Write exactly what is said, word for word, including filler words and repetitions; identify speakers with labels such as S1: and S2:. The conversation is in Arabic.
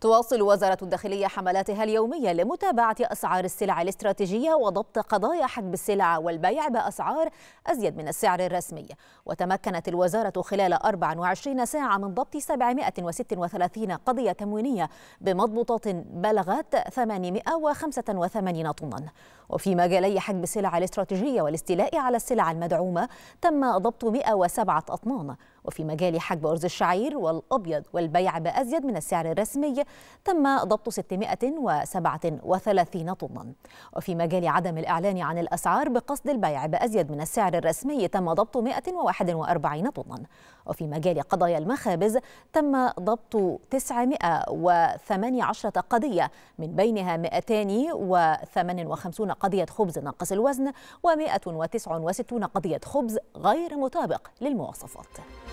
S1: تواصل وزارة الداخلية حملاتها اليومية لمتابعة أسعار السلع الاستراتيجية وضبط قضايا حجب السلع والبيع بأسعار أزيد من السعر الرسمي. وتمكنت الوزارة خلال أربع وعشرين ساعة من ضبط سبعمائة وستة وثلاثين قضية تموينية بمضبوطات بلغت ثمانمائة وخمسة وثمانين طنا. وفي مجالي حجب السلع الاستراتيجية والاستيلاء على السلع المدعومة تم ضبط مائة وسبعة أطنان. وفي مجال حجب أرز الشعير والأبيض والبيع بأزيد من السعر الرسمي تم ضبط ستمائة وسبعة وثلاثين طنا. وفي مجال عدم الإعلان عن الأسعار بقصد البيع بأزيد من السعر الرسمي تم ضبط مائة وواحد وأربعين طنا. وفي مجال قضايا المخابز تم ضبط تسعمائة وثمانية عشر قضية، من بينها مائتين وثمانية وخمسين قضية خبز ناقص الوزن ومائة وتسعة وستين قضية خبز غير مطابق للمواصفات.